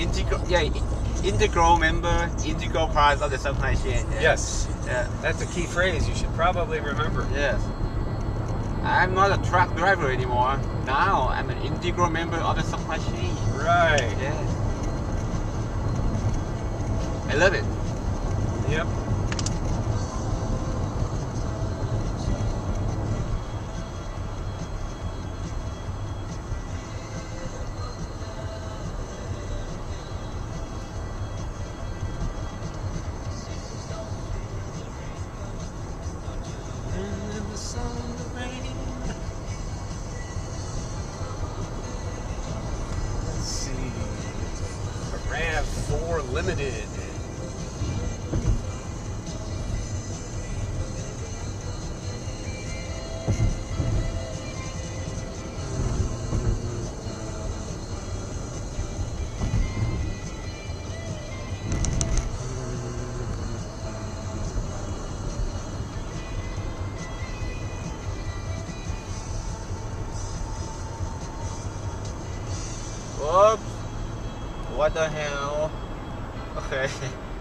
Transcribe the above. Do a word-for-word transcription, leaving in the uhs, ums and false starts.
integral, yeah, integral member, integral part of the supply chain. Yeah. Yes. Yeah. That's a key phrase you should probably remember. Yes. I'm not a truck driver anymore. Now I'm an integral member of the supply chain. Right. Yes. I love it. Yep. Let's see. Ave four Limited. Whoops. What the hell? Okay.